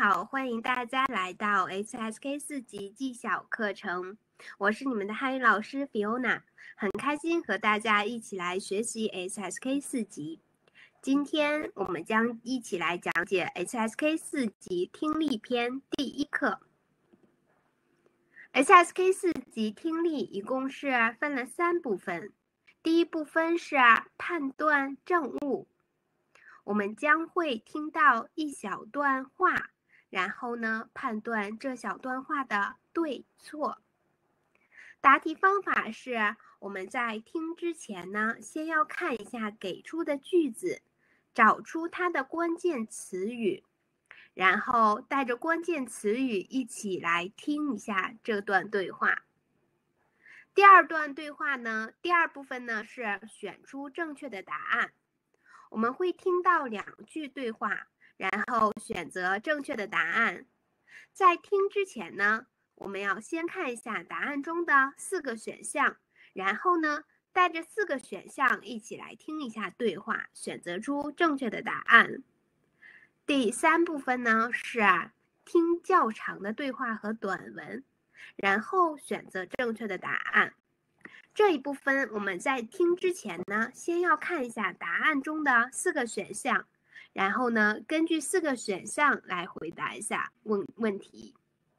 好，欢迎大家来到 HSK4级技巧课程。我是你们的汉语老师 Fiona， 很开心和大家一起来学习 HSK4级。今天我们将一起来讲解 HSK4级听力篇第一课。HSK4级听力一共是分了3部分，第一部分是判断正误。我们将会听到一小段话，然后呢，判断这小段话的对错。答题方法是，我们在听之前呢，先要看一下给出的句子，找出它的关键词语，然后带着关键词语一起来听一下这段对话。第二段对话呢，第二部分呢是选出正确的答案。我们会听到2句对话，然后选择正确的答案。在听之前呢，我们要先看一下答案中的4个选项，然后呢，带着4个选项一起来听一下对话，选择出正确的答案。第3部分呢是听较长的对话和短文，然后选择正确的答案。这一部分我们在听之前呢，先要看一下答案中的4个选项，然后呢，根据4个选项来回答一下问题。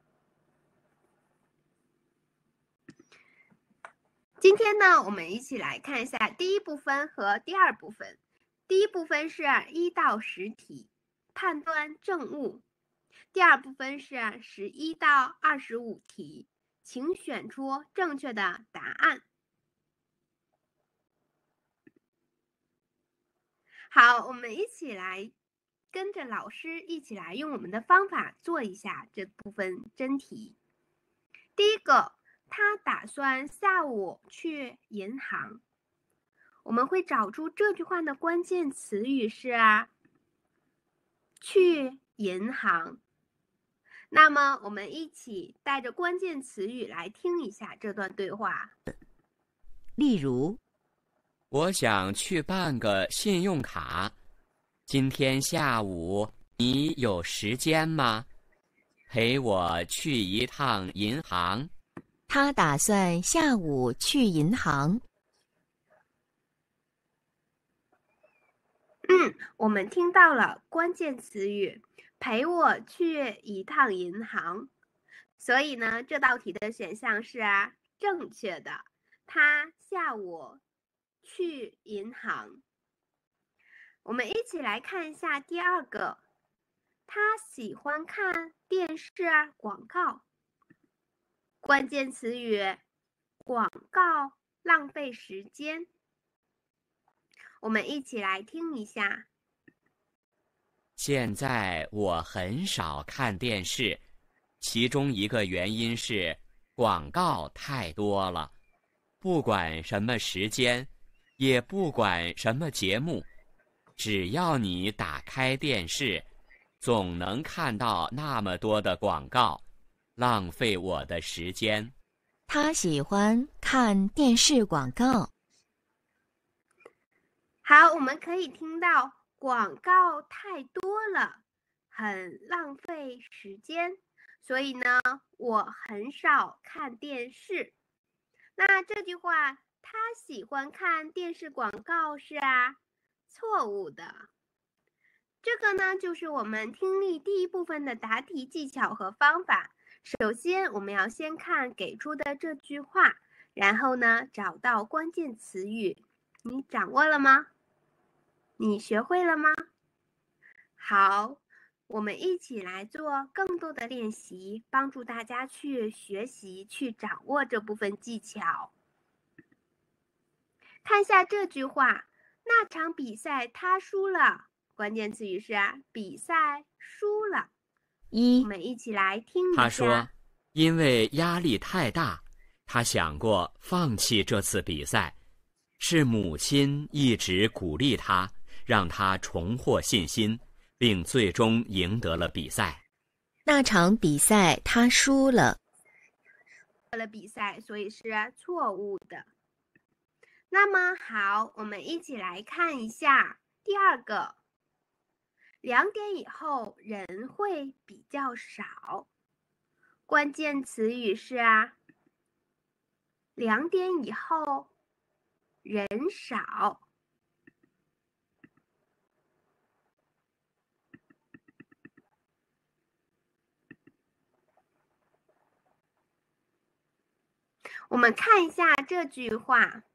今天呢，我们一起来看一下第一部分和第二部分。第一部分是1到10题，判断正误；第二部分是11到25题，请选出正确的答案。好，我们一起来跟着老师一起来用我们的方法做一下这部分真题。第一个，他打算下午去银行。我们会找出这句话的关键词语是去银行。那么我们一起带着关键词语来听一下这段对话。 例如， 我想去办个信用卡，今天下午你有时间吗？陪我去一趟银行。 他打算下午去银行。 我们听到了关键词语陪我去一趟银行，所以呢，这道题的选项是正确的。他下午去银行。我们一起来看一下第二个，他喜欢看电视广告。关键词语广告，浪费时间。我们一起来听一下。 现在我很少看电视，其中一个原因是广告太多了。不管什么时间，也不管什么节目，只要你打开电视，总能看到那么多的广告，浪费我的时间。 他喜欢看电视广告。 好，我们可以听到广告太多了，很浪费时间，所以呢，我很少看电视。那这句话，他喜欢看电视广告是错误的。这个呢，就是我们听力第一部分的答题技巧和方法。首先，我们要先看给出的这句话，然后呢，找到关键词语。你掌握了吗？你学会了吗？好，我们一起来做更多的练习，帮助大家去学习、去掌握这部分技巧。看一下这句话，那场比赛他输了。关键词语是比赛输了。我们一起来听一下。 他说，因为压力太大，他想过放弃这次比赛，是母亲一直鼓励他，让他重获信心，并最终赢得了比赛。 那场比赛他输了。 比赛，所以是错误的。那么好，我们一起来看一下第二个。 2点以后人会比较少。关键词语是2点以后人少。我们看一下这句话。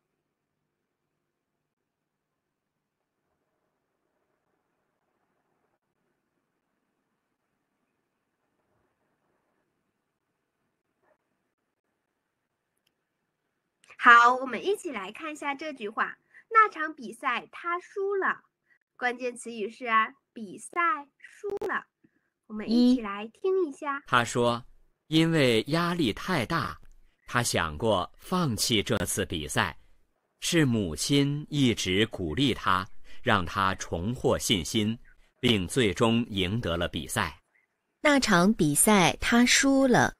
好，我们一起来看一下这句话。那场比赛他输了。关键词语是比赛输了。我们一起来听一下。 他说，因为压力太大，他想过放弃这次比赛，是母亲一直鼓励他，让他重获信心，并最终赢得了比赛。 那场比赛他输了。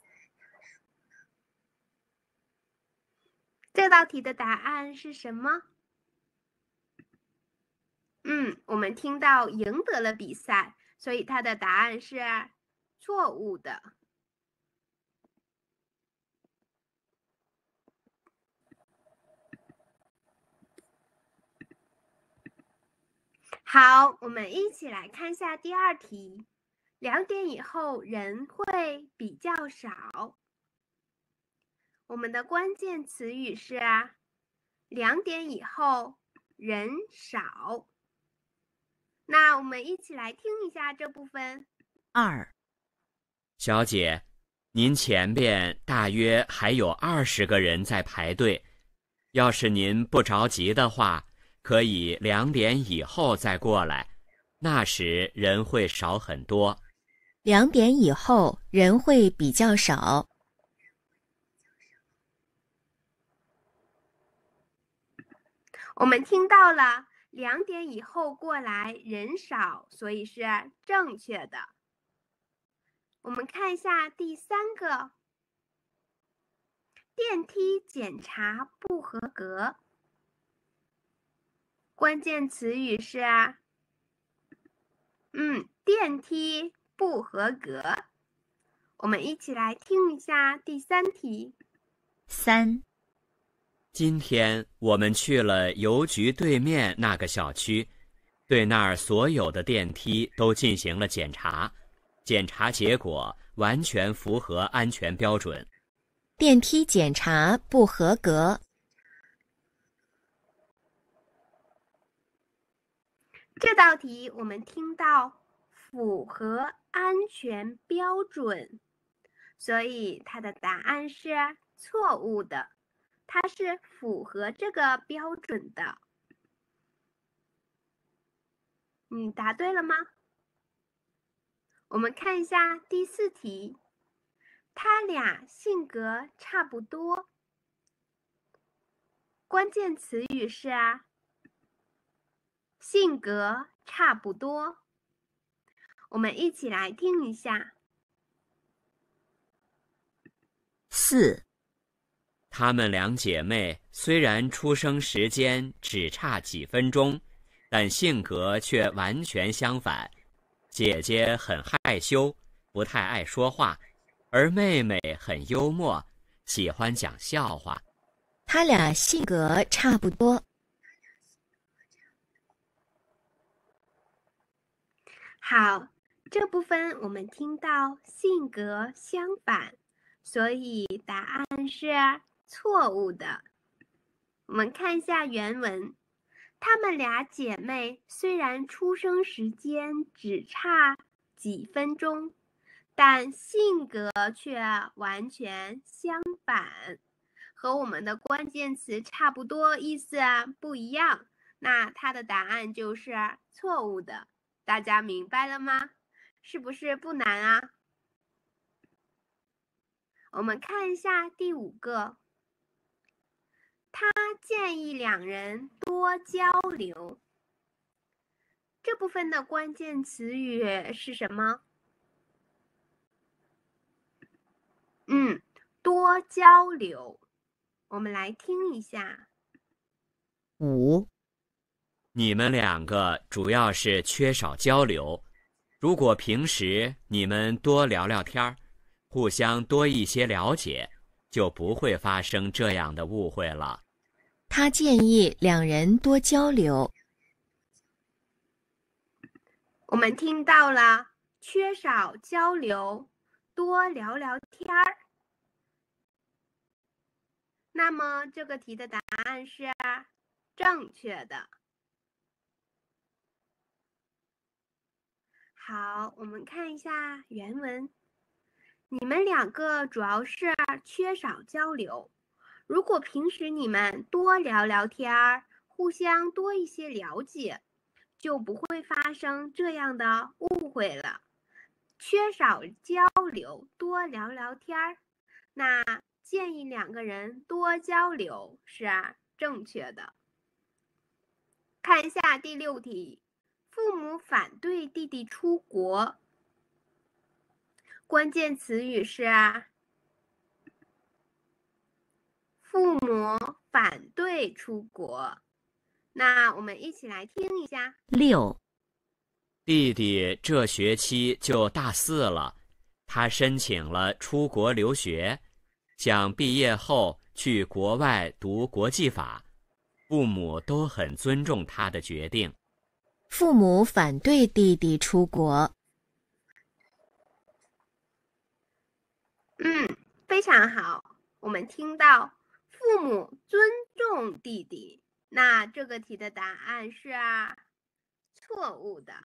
这道题的答案是什么？我们听到赢得了比赛，所以它的答案是错误的。好，我们一起来看一下第二题。2点以后人会比较少。我们的关键词语是2点以后人少。那我们一起来听一下这部分。 2， 小姐，您前边大约还有20个人在排队，要是您不着急的话，可以2点以后再过来，那时人会少很多。 2点以后人会比较少。 我们听到了2点以后过来人少，所以是正确的。我们看一下第3个，电梯检查不合格。关键词语是电梯不合格。我们一起来听一下第3题。 3， 今天我们去了邮局对面那个小区，对那儿所有的电梯都进行了检查，检查结果完全符合安全标准。 电梯检查不合格。 这道题我们听到符合安全标准，所以它的答案是错误的。它是符合这个标准的。你答对了吗？我们看一下第4题。他俩性格差不多。关键词语是性格差不多。我们一起来听一下。 4， 她们2姐妹虽然出生时间只差几分钟，但性格却完全相反。姐姐很害羞，不太爱说话，而妹妹很幽默，喜欢讲笑话。 他俩性格差不多。 好，这部分我们听到性格相反，所以答案是错误的。我们看一下原文。她们2姐妹虽然出生时间只差几分钟，但性格却完全相反，和我们的关键词差不多，意思不一样。那它的答案就是错误的。大家明白了吗？是不是不难啊？我们看一下第5个。他建议2人多交流。这部分的关键词语是什么？多交流。我们来听一下。 5， 你们两个主要是缺少交流。如果平时你们多聊聊天儿，互相多一些了解，就不会发生这样的误会了。 他建议两人多交流。 我们听到了缺少交流，多聊聊天儿。那么这个题的答案是正确的。好，我们看一下原文。你们两个主要是缺少交流。如果平时你们多聊聊天儿，互相多一些了解，就不会发生这样的误会了。缺少交流，多聊聊天儿，那建议两个人多交流是正确的。看一下第6题，父母反对弟弟出国，关键词语是父母反对出国。那我们一起来听一下。 6、 弟弟这学期就大4了，他申请了出国留学，想毕业后去国外读国际法，父母都很尊重他的决定。 父母反对弟弟出国。 非常好。我们听到父母尊重弟弟，那这个题的答案是错误的。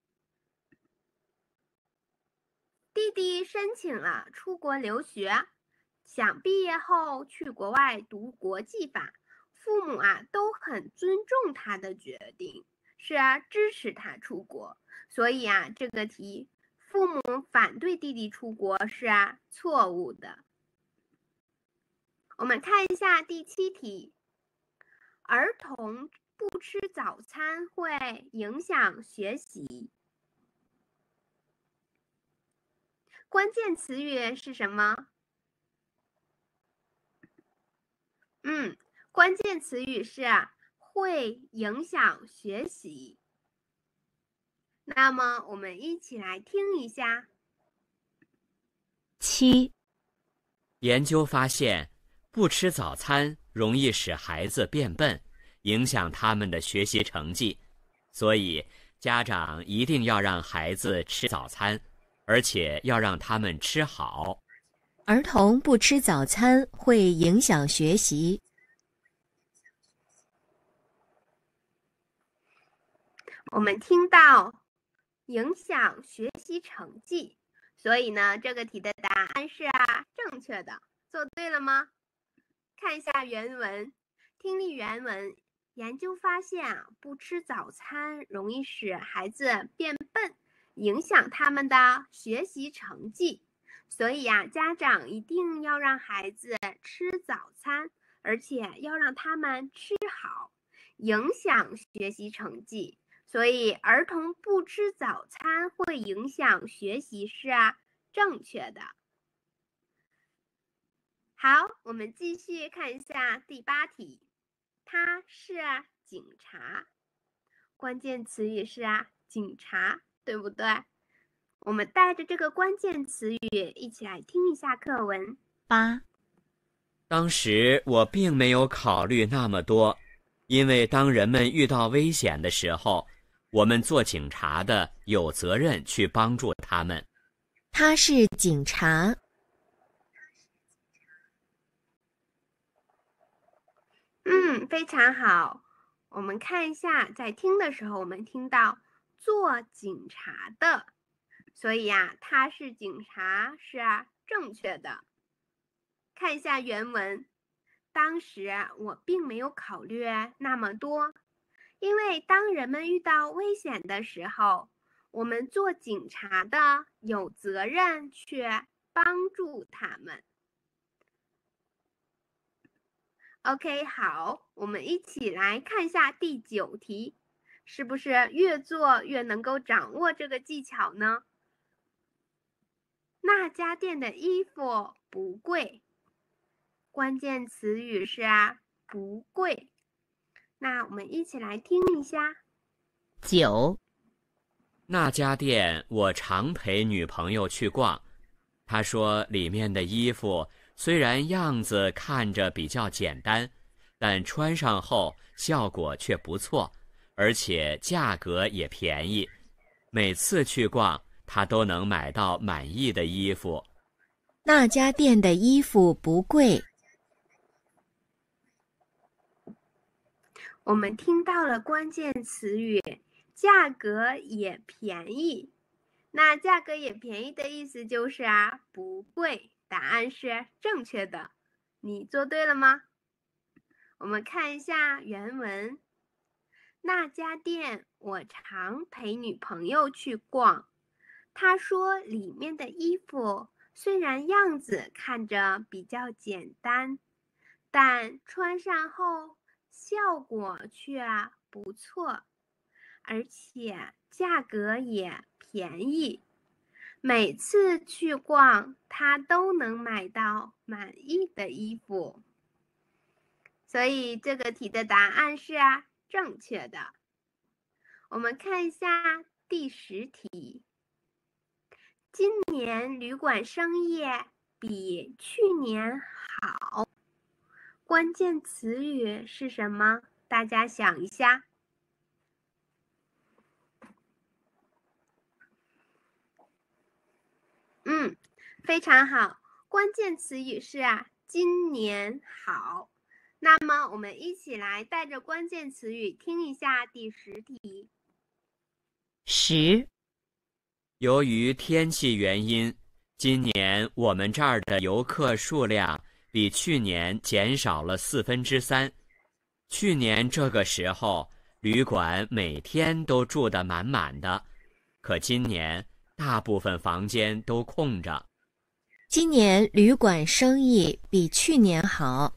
弟弟申请了出国留学，想毕业后去国外读国际法，父母都很尊重他的决定，是支持他出国。所以这个题父母反对弟弟出国是错误的。我们看一下第7题，儿童不吃早餐会影响学习。关键词语是什么？关键词语是会影响学习。那么我们一起来听一下。 7、 研究发现，不吃早餐容易使孩子变笨，影响他们的学习成绩，所以家长一定要让孩子吃早餐，而且要让他们吃好。 儿童不吃早餐会影响学习。 我们听到影响学习成绩，所以呢，这个题的答案是正确的。做对了吗？看一下原文，听力原文。研究发现不吃早餐容易使孩子变笨，影响他们的学习成绩。所以家长一定要让孩子吃早餐，而且要让他们吃好，影响学习成绩。所以儿童不吃早餐会影响学习是正确的。好，我们继续看一下第8题，他是警察，关键词语是警察，对不对？我们带着这个关键词语一起来听一下课文。 8、 当时我并没有考虑那么多，因为当人们遇到危险的时候，我们做警察的有责任去帮助他们。 他是警察。 非常好。我们看一下，在听的时候，我们听到做警察的，所以他是警察是正确的。看一下原文，当时我并没有考虑那么多，因为当人们遇到危险的时候，我们做警察的有责任去帮助他们。OK， 好，我们一起来看一下第9题，是不是越做越能够掌握这个技巧呢？那家店的衣服不贵，关键词语是不贵。 那我们一起来听一下。 9、 那家店我常陪女朋友去逛，她说里面的衣服虽然样子看着比较简单，但穿上后效果却不错，而且价格也便宜。每次去逛，她都能买到满意的衣服。 那家店的衣服不贵。 我们听到了关键词语，价格也便宜。那价格也便宜的意思就是不贵。答案是正确的，你做对了吗？我们看一下原文。那家店我常陪女朋友去逛，她说里面的衣服虽然样子看着比较简单，但穿上后效果却不错，而且价格也便宜。每次去逛，她都能买到满意的衣服。所以这个题的答案是正确的。我们看一下第10题。今年旅馆生意比去年好，关键词语是什么？大家想一下。非常好，关键词语是今年好。那么我们一起来带着关键词语听一下第10题。 10、 由于天气原因，今年我们这儿的游客数量比去年减少了3/4。去年这个时候，旅馆每天都住得满满的，可今年大部分房间都空着。 今年旅馆生意比去年好。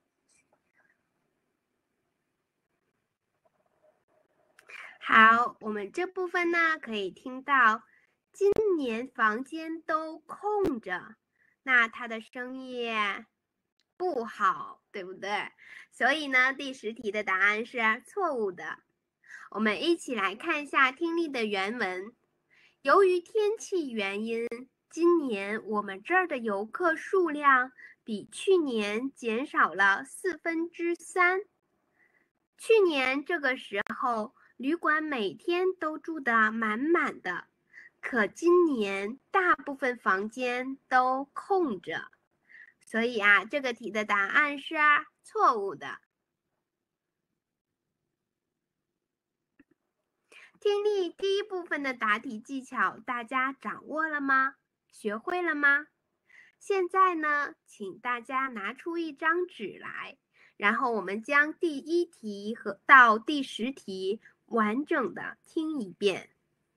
好，我们这部分呢可以听到今年房间都空着，那他的生意不好，对不对？所以呢，第10题的答案是错误的。我们一起来看一下听力的原文。由于天气原因，今年我们这儿的游客数量比去年减少了3/4。去年这个时候，旅馆每天都住得满满的，可今年大部分房间都空着。所以这个题的答案是错误的。听力第一部分的答题技巧大家掌握了吗？学会了吗？现在呢，请大家拿出一张纸来，然后我们将第1题到第10题完整的听一遍。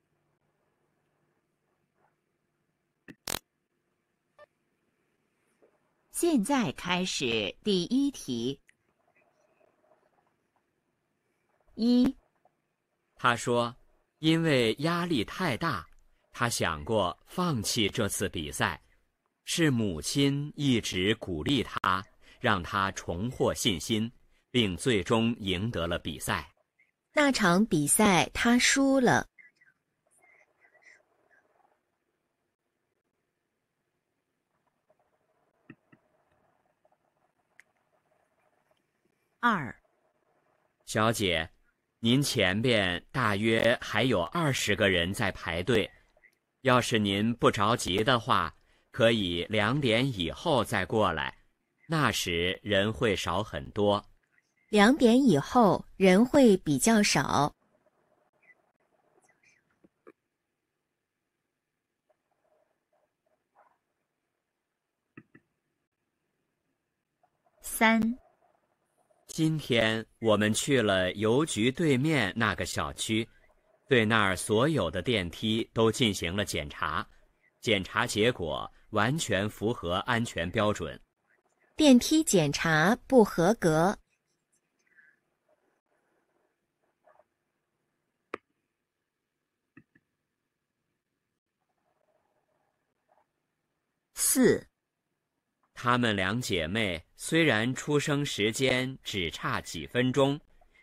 现在开始第1题。1、 他说，因为压力太大，他想过放弃这次比赛，是母亲一直鼓励他，让他重获信心，并最终赢得了比赛。 那场比赛他输了。2、 小姐，您前边大约还有20个人在排队，要是您不着急的话，可以2点以后再过来，那时人会少很多。 2点以后人会比较少。3、 今天我们去了邮局对面那个小区，对那儿所有的电梯都进行了检查，检查结果完全符合安全标准。 电梯检查不合格。4、 她们2姐妹虽然出生时间只差几分钟，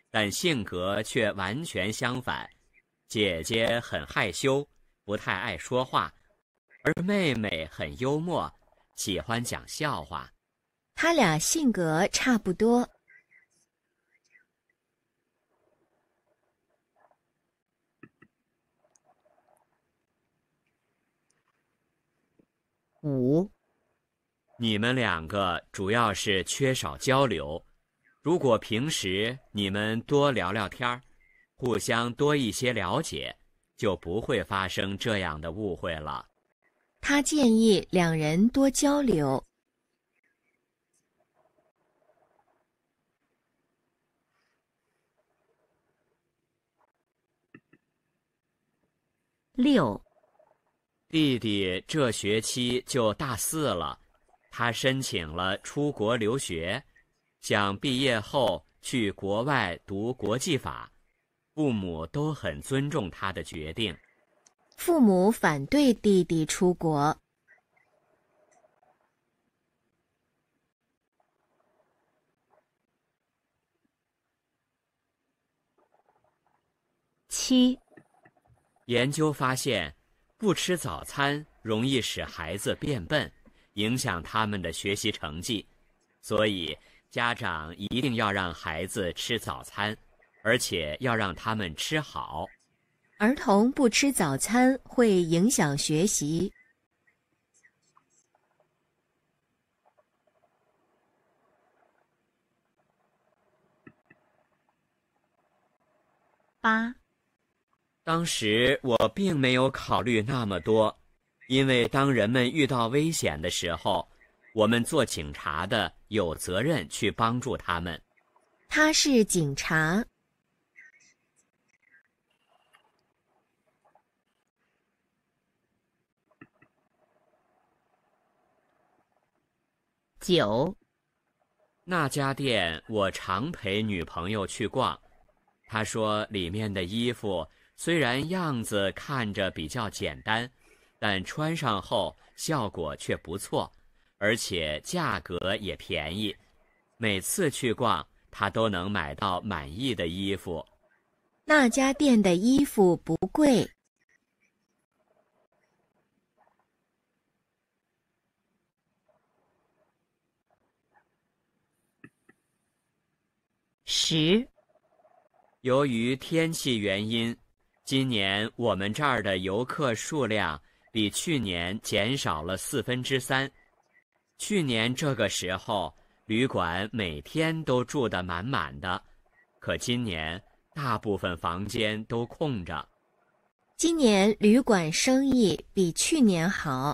但性格却完全相反。姐姐很害羞，不太爱说话，而妹妹很幽默，喜欢讲笑话。 他俩性格差不多。5， 你们两个主要是缺少交流，如果平时你们多聊聊天儿，互相多一些了解，就不会发生这样的误会了。 他建议两人多交流。6， 弟弟这学期就大4了，他申请了出国留学，想毕业后去国外读国际法，父母都很尊重他的决定。 父母反对弟弟出国。7， 研究发现，不吃早餐容易使孩子变笨，影响他们的学习成绩，所以家长一定要让孩子吃早餐，而且要让他们吃好。 儿童不吃早餐会影响学习。8， 当时我并没有考虑那么多，因为当人们遇到危险的时候，我们做警察的有责任去帮助他们。 他是警察。9， 那家店我常陪女朋友去逛，她说里面的衣服虽然样子看着比较简单，但穿上后效果却不错，而且价格也便宜。每次去逛，她都能买到满意的衣服。 那家店的衣服不贵。10， 由于天气原因，今年我们这儿的游客数量比去年减少了3/4。去年这个时候，旅馆每天都住得满满的，可今年大部分房间都空着。 今年旅馆生意比去年好。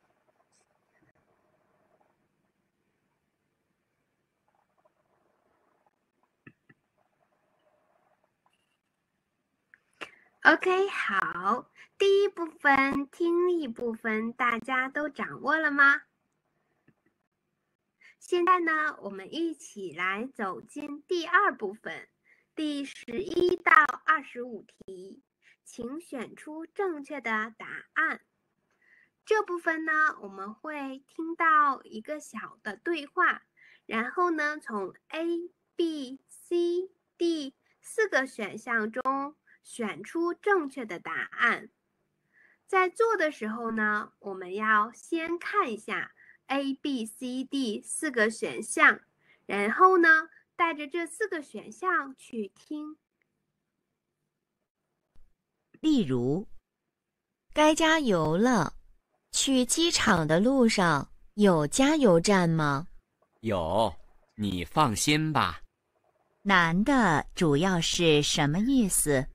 OK， 好，第一部分听力部分大家都掌握了吗？现在呢，我们一起来走进第二部分，第11到25题，请选出正确的答案。这部分呢，我们会听到一个小的对话，然后呢，从 A、B、C、D 4个选项中选出正确的答案。在做的时候呢，我们要先看一下 A、B、C、D 4个选项，然后呢，带着这4个选项去听。 例如，该加油了。去机场的路上有加油站吗？ 有，你放心吧。 男的主要是什么意思？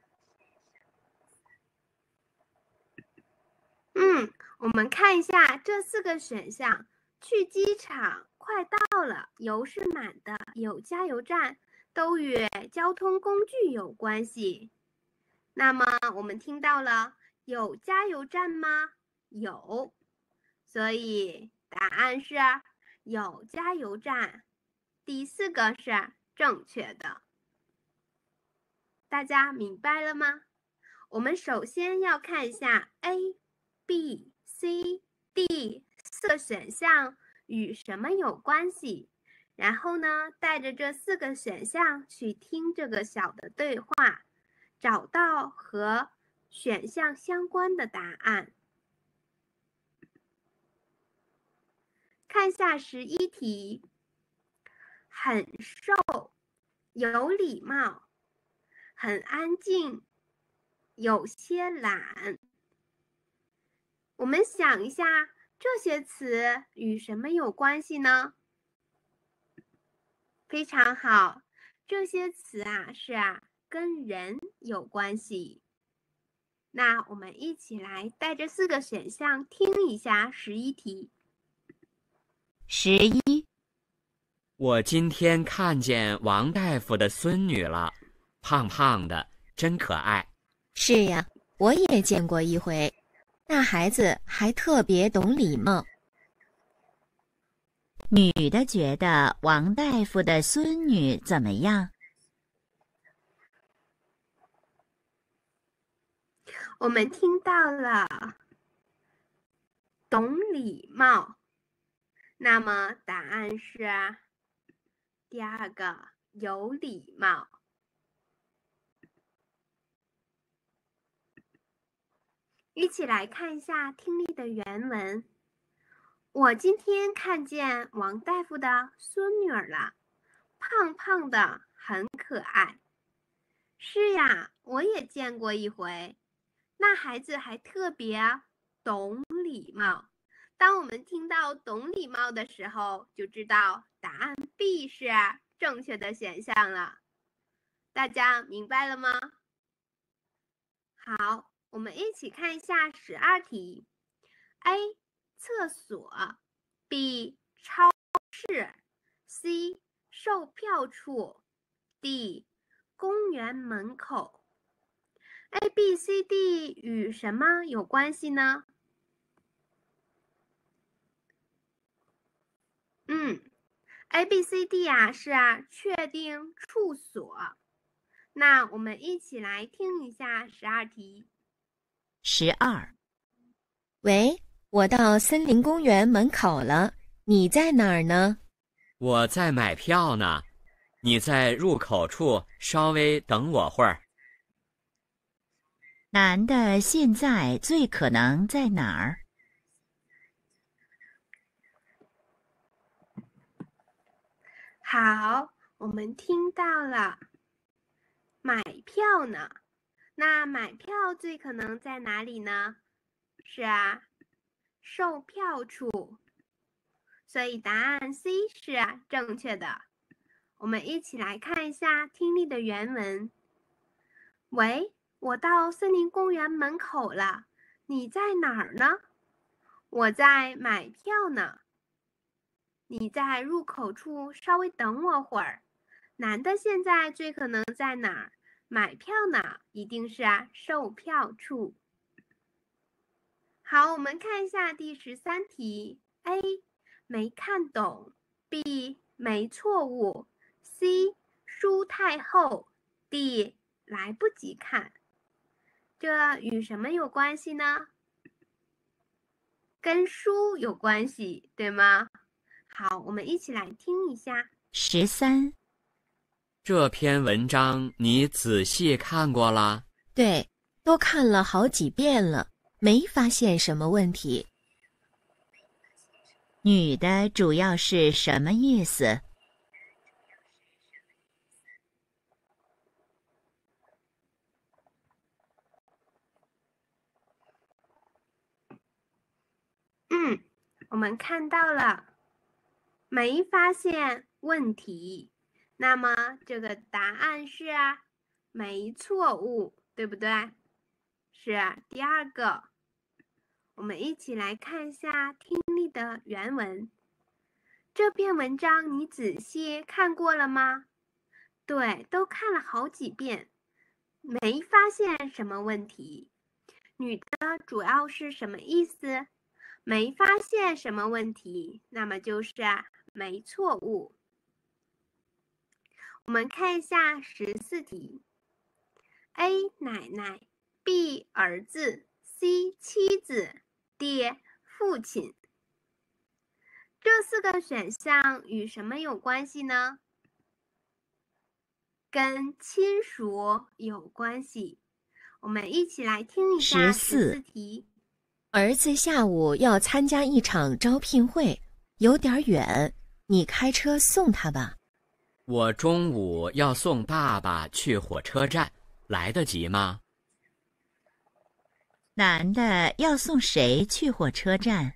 我们看一下这4个选项，去机场，快到了，油是满的，有加油站，都与交通工具有关系。那么我们听到了有加油站吗？有，所以答案是有加油站。第4个是正确的。大家明白了吗？我们首先要看一下 A、B、C、D 4个选项与什么有关系， 然后呢，带着这4个选项去听这个小的对话，找到和选项相关的答案。看下11题，很瘦，有礼貌，很安静，有些懒。我们想一下，这些词与什么有关系呢？非常好，这些词是跟人有关系。那我们一起来带着4个选项听一下11题。 11， 我今天看见王大夫的孙女了，胖胖的，真可爱。 是呀，我也见过一回，那孩子还特别懂礼貌。女的觉得王大夫的孙女怎么样？ 我们听到了懂礼貌，那么答案是第2个有礼貌。一起来看一下听力的原文。我今天看见王大夫的孙女儿了，胖胖的，很可爱。是呀，我也见过一回，那孩子还特别懂礼貌。当我们听到懂礼貌的时候，就知道答案 B 是正确的选项了。大家明白了吗？好，我们一起看一下12题。A. 厕所 B. 超市 C. 售票处 D. 公园门口。A、B、C、D 与什么有关系呢？A、B、C、D 是确定处所。那我们一起来听一下12题。 12，喂，我到森林公园门口了，你在哪儿呢？ 我在买票呢，你在入口处稍微等我会儿。 男的现在最可能在哪儿？ 好，我们听到了买票呢。那买票最可能在哪里呢？是售票处。所以答案 C 是正确的。我们一起来看一下听力的原文。喂，我到森林公园门口了，你在哪儿呢？我在买票呢。你在入口处稍微等我会儿。男的现在最可能在哪儿？买票呢，一定是售票处。好，我们看一下第13题。A 没看懂 B 没错误 C 书太厚 D 来不及看。这与什么有关系呢？跟书有关系，对吗？好，我们一起来听一下。 13， 这篇文章你仔细看过了？ 对，都看了好几遍了，没发现什么问题。女的主要是什么意思？ 我们看到了没发现问题，那么这个答案是没错误，对不对？是第2个。我们一起来看一下听力的原文。这篇文章你仔细看过了吗？对，都看了好几遍，没发现什么问题。女的主要是什么意思？没发现什么问题，那么就是没错误。我们看一下14题。A 奶奶 B 儿子 C 妻子 D 父亲。 这4个选项与什么有关系呢？跟亲属有关系。我们一起来听一下14题。 儿子下午要参加一场招聘会，有点远，你开车送他吧。 我中午要送爸爸去火车站，来得及吗？ 男的要送谁去火车站？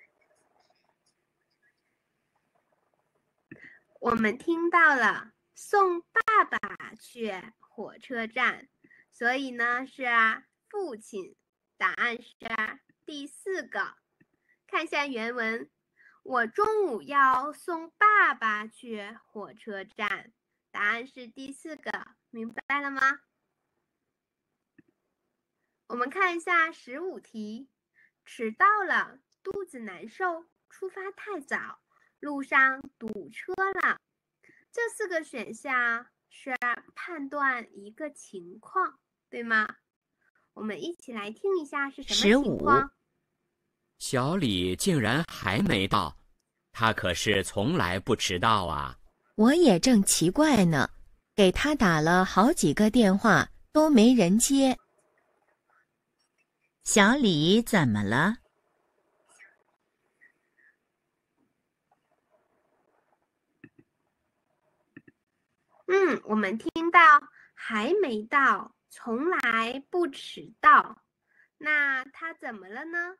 我们听到了送爸爸去火车站，所以呢是父亲。答案是第4个。看一下原文，我中午要送爸爸去火车站。答案是第4个，明白了吗？我们看一下15题，迟到了，肚子难受，出发太早，路上堵车了。这4个选项是判断一个情况，对吗？我们一起来听一下是什么情况。 小李竟然还没到，他可是从来不迟到啊。 我也正奇怪呢，给他打了好几个电话都没人接。 小李怎么了？ 我们听到还没到，从来不迟到。那他怎么了呢？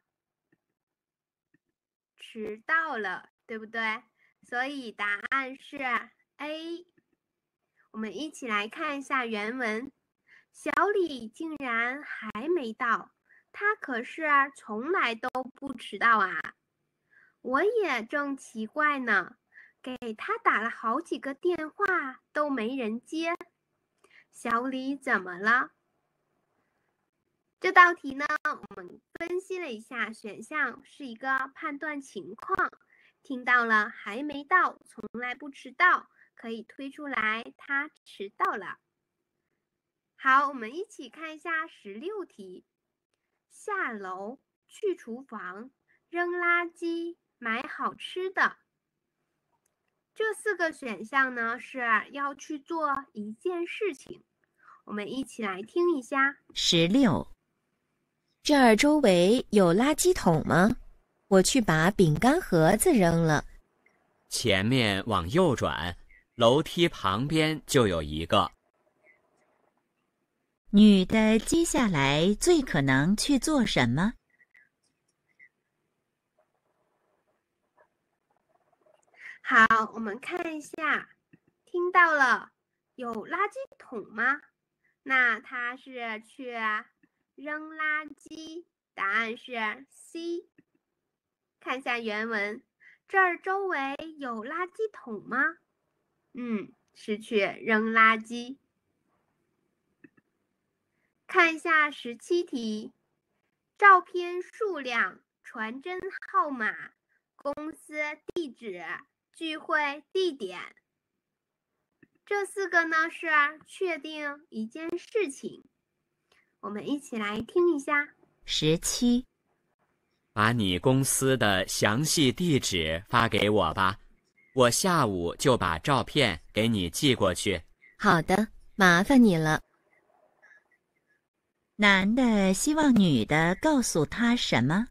迟到了，对不对？所以答案是 A。我们一起来看一下原文。小李竟然还没到，他可是从来都不迟到啊。我也正奇怪呢，给他打了好几个电话都没人接。小李怎么了？这道题呢，我们分析了一下，选项是一个判断情况。听到了还没到，从来不迟到，可以推出来他迟到了。好，我们一起看一下16题。下楼，去厨房，扔垃圾，买好吃的。这4个选项呢，是要去做一件事情。我们一起来听一下。 16。 这儿周围有垃圾桶吗？我去把饼干盒子扔了。 前面往右转，楼梯旁边就有一个。 女的接下来最可能去做什么？ 好，我们看一下，听到了有垃圾桶吗？那他是去扔垃圾，答案是 C。看一下原文，这儿周围有垃圾桶吗？是去扔垃圾。看一下17题，照片数量、传真号码、公司地址、聚会地点。这4个呢是确定一件事情。我们一起来听一下。 17。 把你公司的详细地址发给我吧，我下午就把照片给你寄过去。 好的，麻烦你了。 男的希望女的告诉他什么？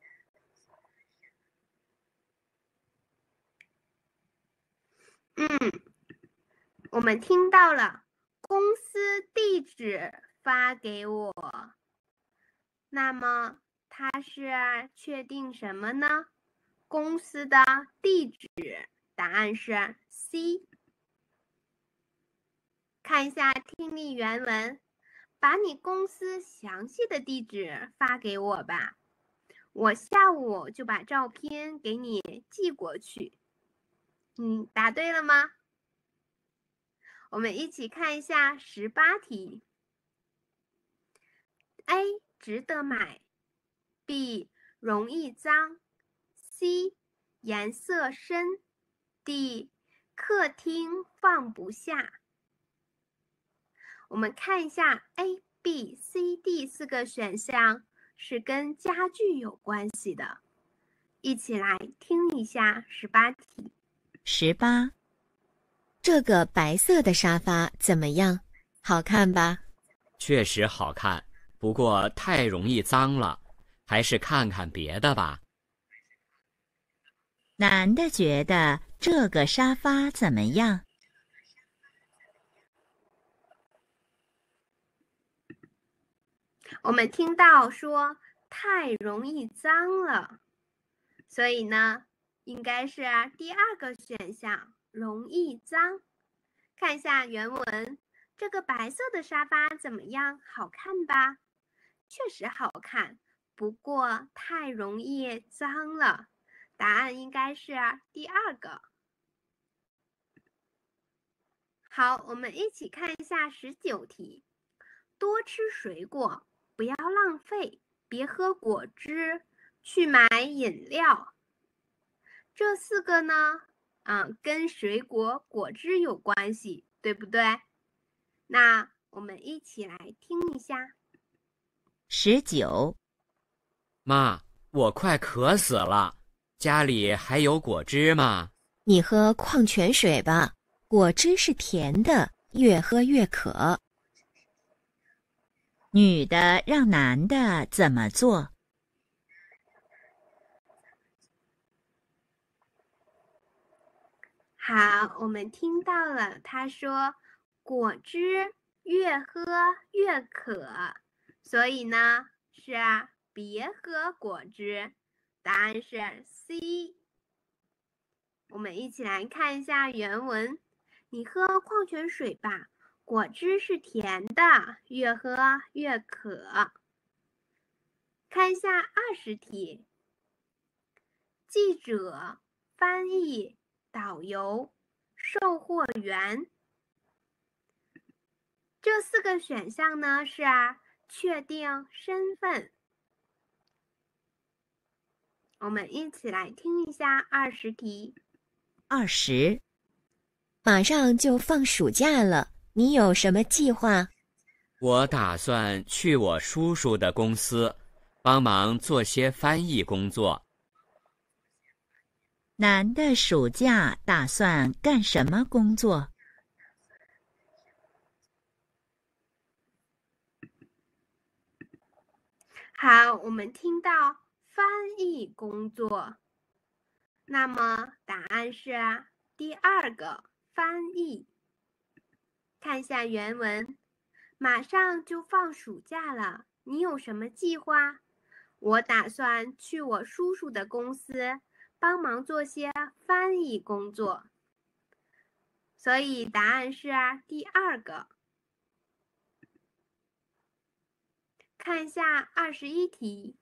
我们听到了公司地址发给我，那么他是确定什么呢？公司的地址，答案是 C。看一下听力原文，把你公司详细的地址发给我吧，我下午就把照片给你寄过去。你答对了吗？我们一起看一下18题。A 值得买， B 容易脏， C 颜色深， D 客厅放不下。我们看一下 A、B、C、D 4个选项是跟家具有关系的。 一起来听一下18题。 18， 这个白色的沙发怎么样？好看吧？ 确实好看，不过太容易脏了，还是看看别的吧。 男的觉得这个沙发怎么样？ 我们听到说太容易脏了，所以呢，应该是第2个选项，容易脏。看一下原文，这个白色的沙发怎么样？好看吧？确实好看，不过太容易脏了。答案应该是第2个。好，我们一起看一下19题。多吃水果，不要浪费，别喝果汁，去买饮料。这4个呢，跟水果果汁有关系，对不对？那我们一起来听一下。 19， 妈，我快渴死了，家里还有果汁吗？ 你喝矿泉水吧，果汁是甜的，越喝越渴。 女的让男的怎么做？ 好，我们听到了，他说果汁越喝越渴，所以呢是别喝果汁。答案是 C。我们一起来看一下原文。你喝矿泉水吧，果汁是甜的，越喝越渴。看一下20题。记者、翻译、导游、售货员，这4个选项呢是确定身份。我们一起来听一下20题。 20， 马上就放暑假了，你有什么计划？ 我打算去我叔叔的公司，帮忙做些翻译工作。 男的暑假打算干什么工作？ 好，我们听到翻译工作，那么答案是第2个翻译。看一下原文，马上就放暑假了，你有什么计划？我打算去我叔叔的公司，帮忙做些翻译工作。所以答案是第2个。看一下21题。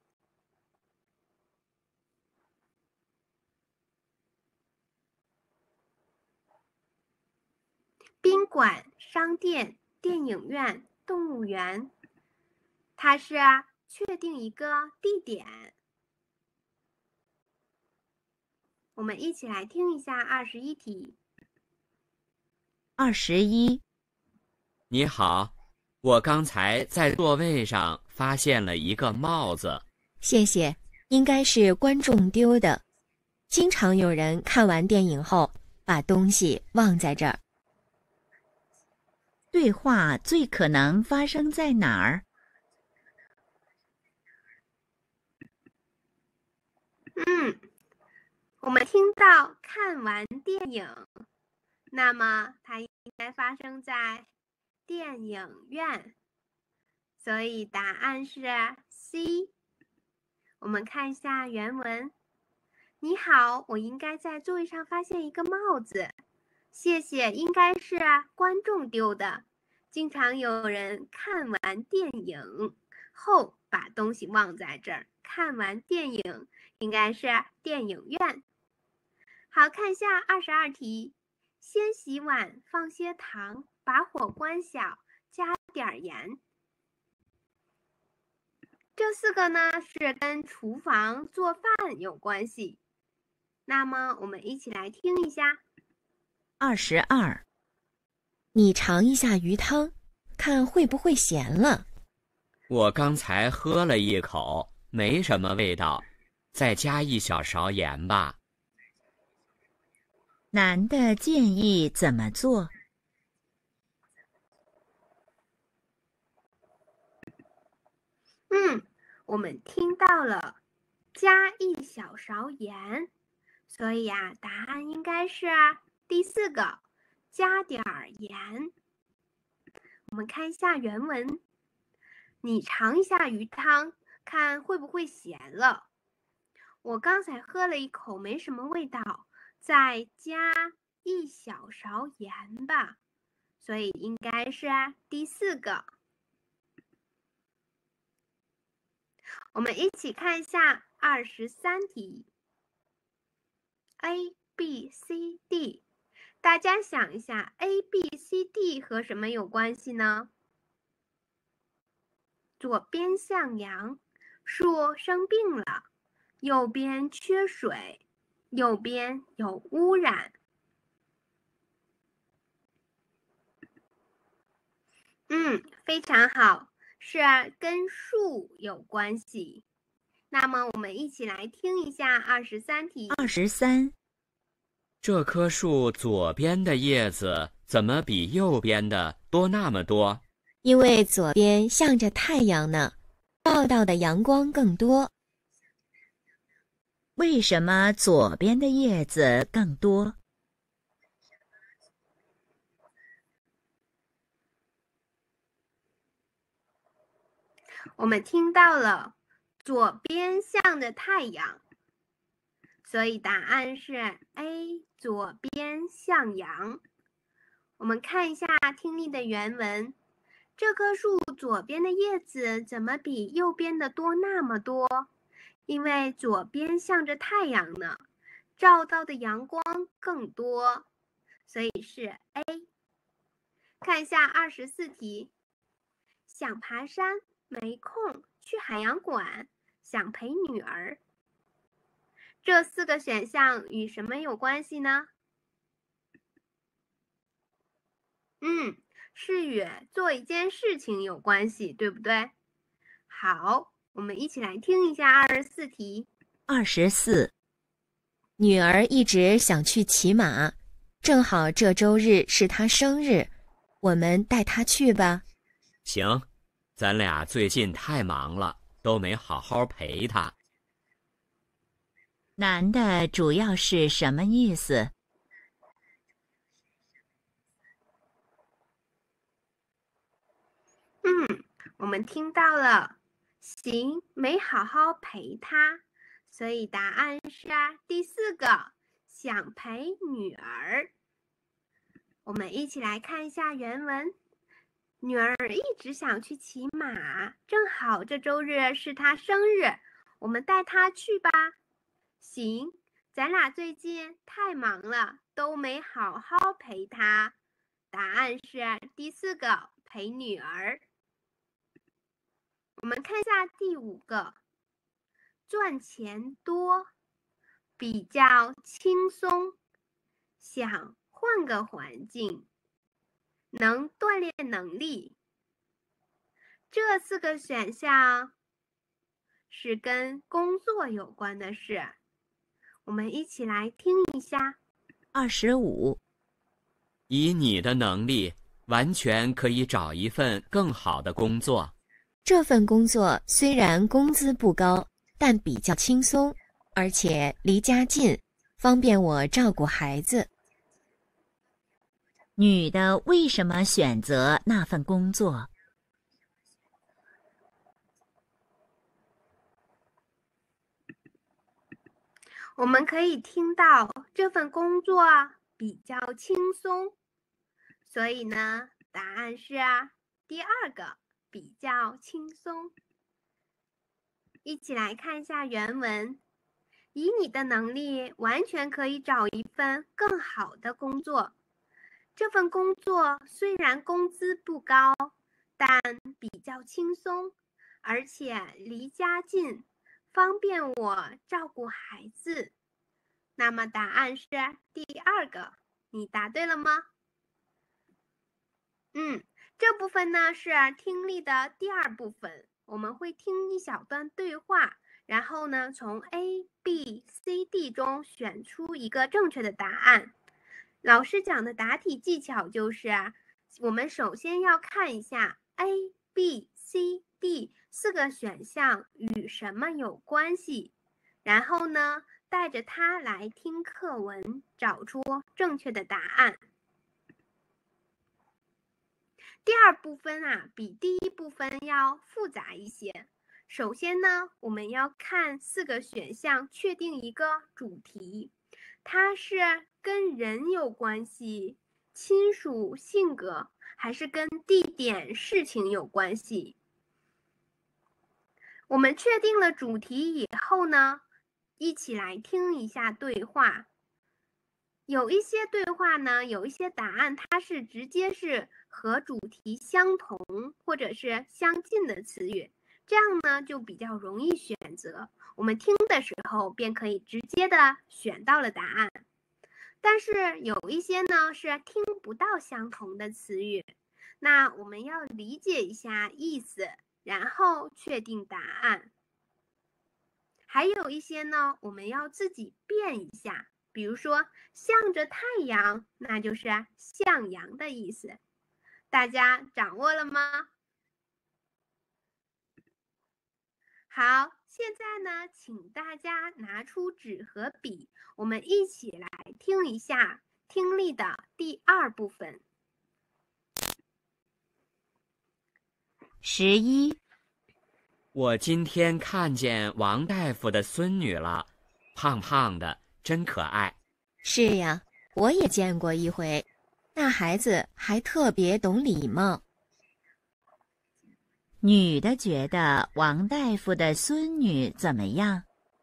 宾馆、商店、电影院、动物园，它是确定一个地点。我们一起来听一下21题。 21， 你好，我刚才在座位上发现了一个帽子。 谢谢，应该是观众丢的。经常有人看完电影后把东西忘在这儿。 对话最可能发生在哪儿？ 我们听到看完电影，那么它应该发生在电影院，所以答案是 C。我们看一下原文。你好，我应该在座位上发现一个帽子。谢谢，应该是观众丢的。经常有人看完电影后把东西忘在这儿。看完电影应该是电影院。好，看一下22题。先洗碗，放些糖，把火关小，加点盐。这4个呢是跟厨房做饭有关系。那么我们一起来听一下。 22， 你尝一下鱼汤，看会不会咸了。 我刚才喝了一口，没什么味道， 再加一小勺盐吧。 男的建议怎么做？ 我们听到了加一小勺盐，所以答案应该是第4个，加点儿盐。我们看一下原文，你尝一下鱼汤，看会不会咸了。我刚才喝了一口，没什么味道，再加一小勺盐吧，所以应该是第4个。我们一起看一下23题 A B C D， 大家想一下 A B C D 和什么有关系呢？左边向阳，树生病了，右边缺水，右边有污染。非常好，是跟树有关系。那么我们一起来听一下23题。 23， 这棵树左边的叶子怎么比右边的多那么多？ 因为左边向着太阳呢，照到的阳光更多。 为什么左边的叶子更多？ 我们听到了左边向着太阳，所以答案是 A， 左边向阳。我们看一下听力的原文，这棵树左边的叶子怎么比右边的多那么多？因为左边向着太阳呢，照到的阳光更多，所以是 A。看一下24题，想爬山没空，去海洋馆，想陪女儿。这4个选项与什么有关系呢？是与做一件事情有关系，对不对？好，我们一起来听一下24题。 24， 女儿一直想去骑马，正好这周日是她生日，我们带她去吧。 行，咱俩最近太忙了，都没好好陪她。 男的主要是什么意思？ 我们听到了行，没好好陪她，所以答案是第4个，想陪女儿。我们一起来看一下原文，女儿一直想去骑马，正好这周日是她生日，我们带她去吧。行，咱俩最近太忙了，都没好好陪她。答案是第4个，陪女儿。我们看一下第5个，赚钱多，比较轻松，想换个环境，能锻炼能力。这4个选项是跟工作有关的事，我们一起来听一下。 25， 以你的能力，完全可以找一份更好的工作。 这份工作虽然工资不高，但比较轻松，而且离家近，方便我照顾孩子。 女的为什么选择那份工作？ 我们可以听到这份工作比较轻松，所以呢，答案是第2个，比较轻松。一起来看一下原文，以你的能力，完全可以找一份更好的工作。这份工作虽然工资不高，但比较轻松，而且离家近，方便我照顾孩子。那么答案是第2个，你答对了吗？这部分呢是听力的第2部分，我们会听一小段对话， 然后呢，从 A、B、C、D 中选出一个正确的答案。老师讲的答题技巧就是我们首先要看一下 A、B、C、D 4个选项与什么有关系，然后呢，带着它来听课文，找出正确的答案。第二部分比第一部分要复杂一些。首先呢，我们要看4个选项，确定一个主题，它是跟人有关系、亲属、性格，还是跟地点、事情有关系。我们确定了主题以后呢，一起来听一下对话。有一些对话呢，有一些答案它是直接是和主题相同或者是相近的词语，这样呢就比较容易选择，我们听的时候便可以直接的选到了答案。但是有一些呢是听不到相同的词语，那我们要理解一下意思，然后确定答案。还有一些呢，我们要自己变一下，比如说向着太阳，那就是向阳的意思。大家掌握了吗？好，现在呢，请大家拿出纸和笔，我们一起来听一下听力的第2部分。 11， 我今天看见王大夫的孙女了，胖胖的，真可爱。 是呀，我也见过一回，那孩子还特别懂礼貌。 女的觉得王大夫的孙女怎么样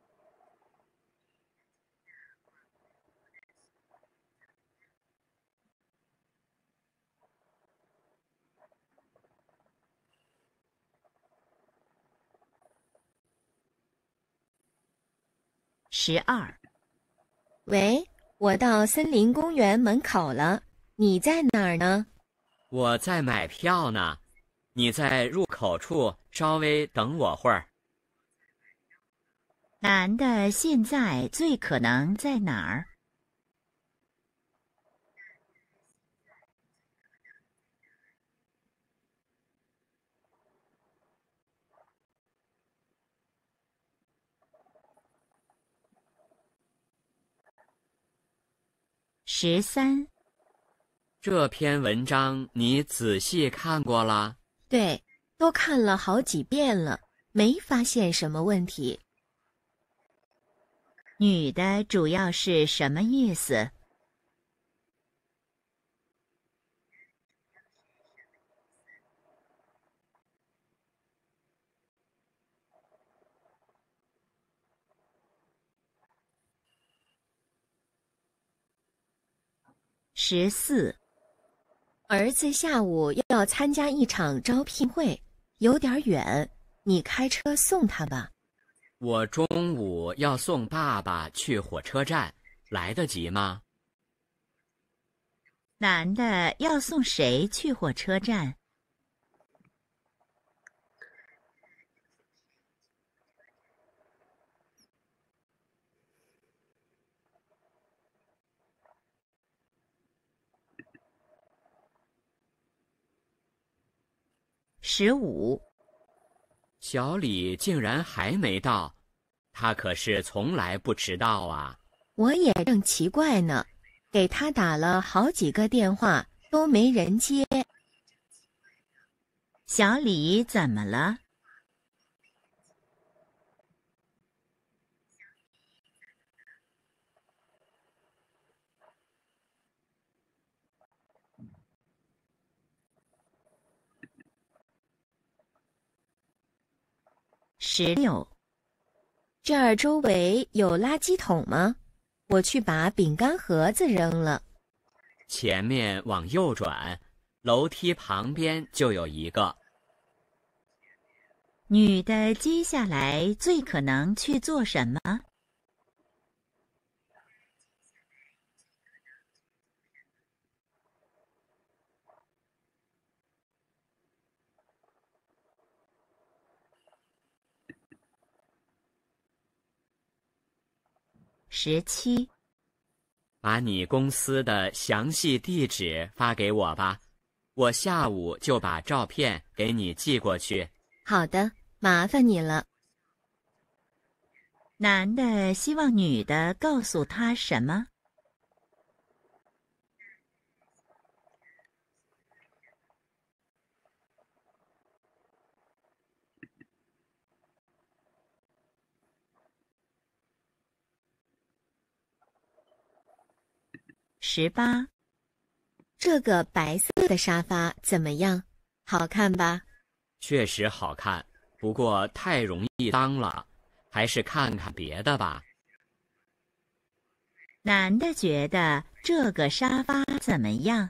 ？12， 喂，我到森林公园门口了，你在哪儿呢？ 我在买票呢，你在入口处稍微等我会儿。 男的现在最可能在哪儿？13， 这篇文章你仔细看过了？ 对，都看了好几遍了，没发现什么问题。 女的主要是什么意思？14， 儿子下午要参加一场招聘会，有点远，你开车送他吧。 我中午要送爸爸去火车站，来得及吗？ 男的要送谁去火车站？15， 小李竟然还没到，他可是从来不迟到啊。 我也正奇怪呢，给他打了好几个电话都没人接。 小李怎么了？16， 这儿周围有垃圾桶吗？我去把饼干盒子扔了。 前面往右转，楼梯旁边就有一个。 女的接下来最可能去做什么 17， 把你公司的详细地址发给我吧，我下午就把照片给你寄过去。 好的，麻烦你了。 男的希望女的告诉他什么？18， 这个白色的沙发怎么样？好看吧？ 确实好看，不过太容易脏了，还是看看别的吧。 男的觉得这个沙发怎么样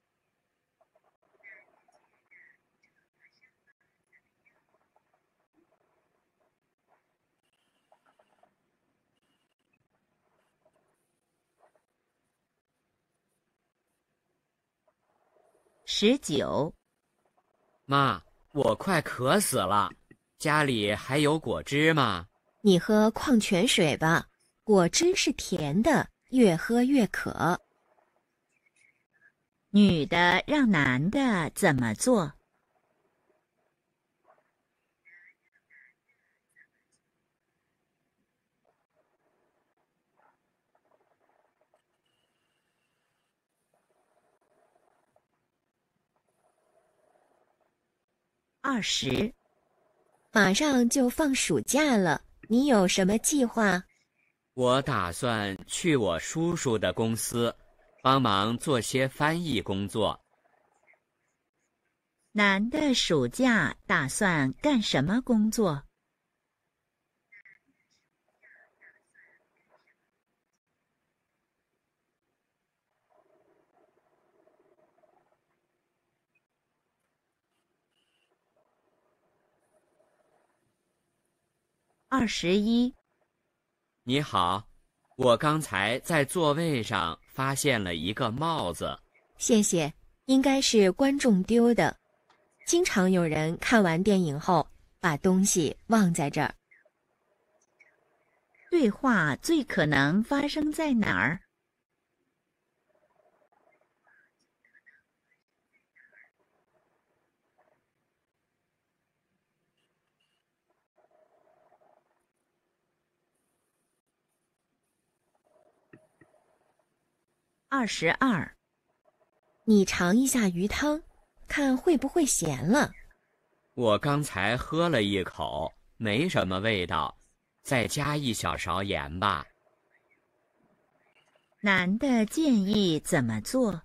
？19， 妈，我快渴死了，家里还有果汁吗？ 你喝矿泉水吧，果汁是甜的，越喝越渴。 女的让男的怎么做？20， 马上就放暑假了，你有什么计划？ 我打算去我叔叔的公司，帮忙做些翻译工作。 男的暑假打算干什么工作？21， 你好，我刚才在座位上发现了一个帽子。 谢谢，应该是观众丢的。经常有人看完电影后把东西忘在这儿。 对话最可能发生在哪儿？22， 你尝一下鱼汤，看会不会咸了。 我刚才喝了一口，没什么味道，再加一小勺盐吧。 男的建议怎么做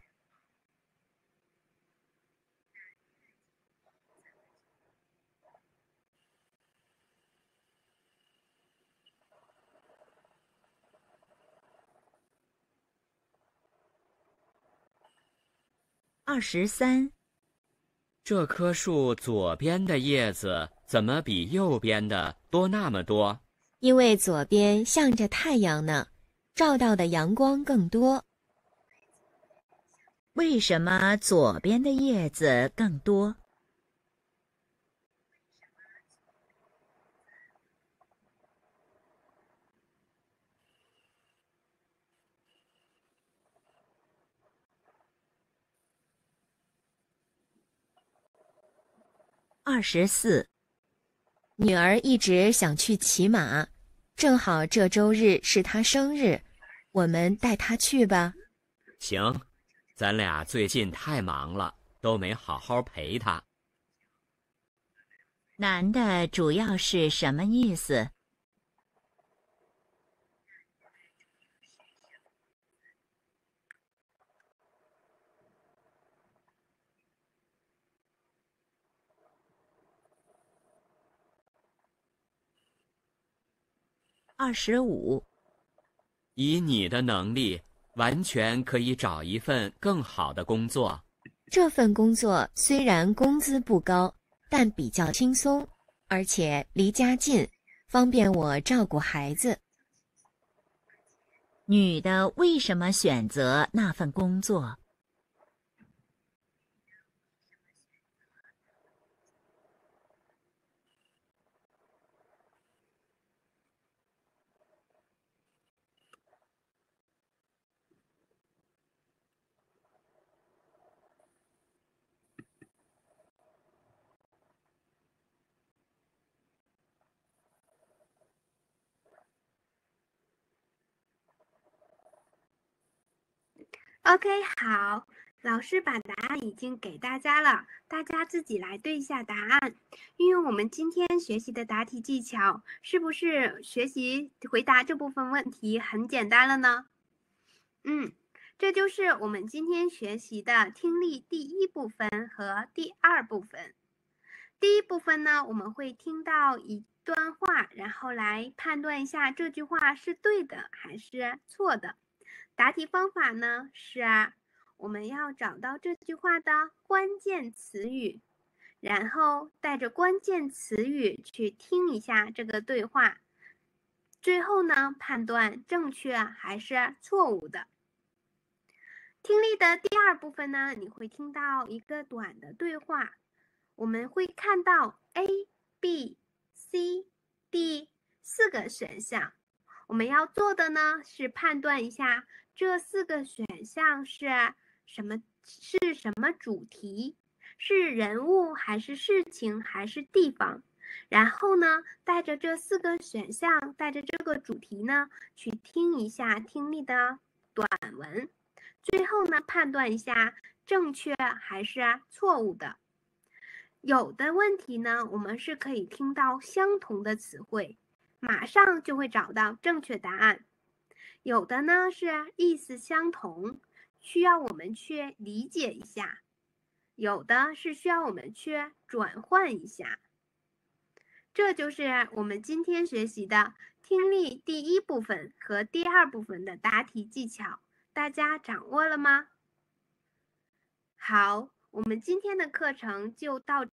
？23， 这棵树左边的叶子怎么比右边的多那么多？ 因为左边向着太阳呢，照到的阳光更多。 为什么左边的叶子更多？24， 女儿一直想去骑马，正好这周日是她生日，我们带她去吧。 行，咱俩最近太忙了，都没好好陪她。 男的主要是什么意思？25， 以你的能力，完全可以找一份更好的工作。 这份工作虽然工资不高，但比较轻松，而且离家近，方便我照顾孩子。 女的为什么选择那份工作 OK， 好，老师把答案已经给大家了，大家自己来对一下答案。运用我们今天学习的答题技巧，是不是学习回答这部分问题很简单了呢？这就是我们今天学习的听力第一部分和第二部分。第一部分呢，我们会听到一段话，然后来判断一下这句话是对的还是错的。答题方法呢是我们要找到这句话的关键词语，然后带着关键词语去听一下这个对话，最后呢判断正确还是错误的。听力的第二部分呢，你会听到一个短的对话，我们会看到 A、B、C、D 4个选项。我们要做的呢是判断一下这4个选项是什么主题，是人物还是事情还是地方。然后呢，带着这4个选项，带着这个主题呢，去听一下听力的短文。最后呢，判断一下正确还是错误的。有的问题呢，我们是可以听到相同的词汇，马上就会找到正确答案。有的呢是意思相同，需要我们去理解一下。有的是需要我们去转换一下。这就是我们今天学习的听力第一部分和第二部分的答题技巧。大家掌握了吗？好，我们今天的课程就到